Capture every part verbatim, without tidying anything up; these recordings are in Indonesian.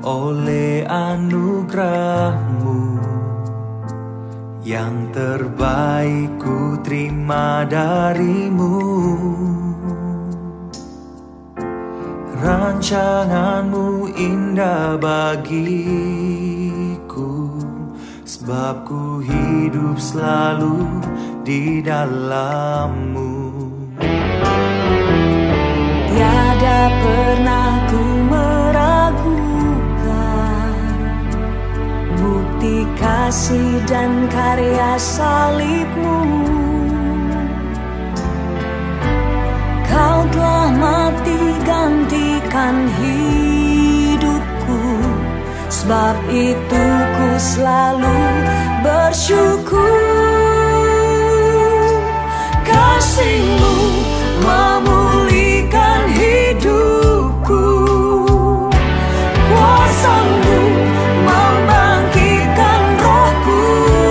oleh anugerah-Mu. Yang terbaik ku terima dari-Mu. Rancangan-Mu indah bagiku, sebab ku hidup selalu di dalam-Mu. Tiada pernah ku meragukan bukti kasih dan karya salib-Mu. Kau telah mati gantikan hidupku, sebab itu ku selalu bersyukur. Kasih-Mu memulihkan hidupku, kuasa-Mu membangkitkan rohku.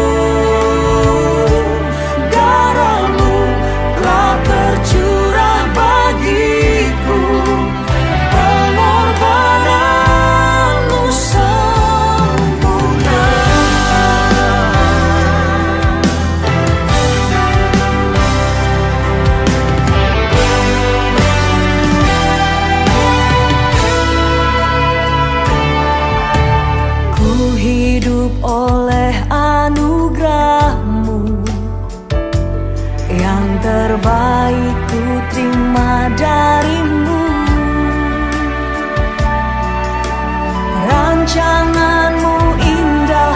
Darah-Mu telah tercurah bagiku, pengorbanan-Mu sempurna. Ku hidup oleh anugerah-Mu, yang terbaik ku terima dari-Mu. Rancangan-Mu indah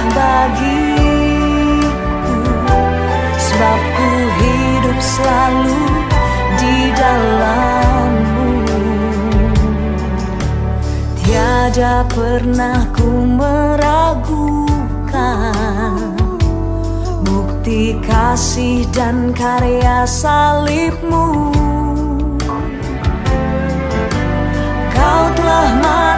bagiku, sebab ku hidup selalu di dalam-Mu. Tiada pernah ku meragukan bukti kasih dan karya salib-Mu. Kau telah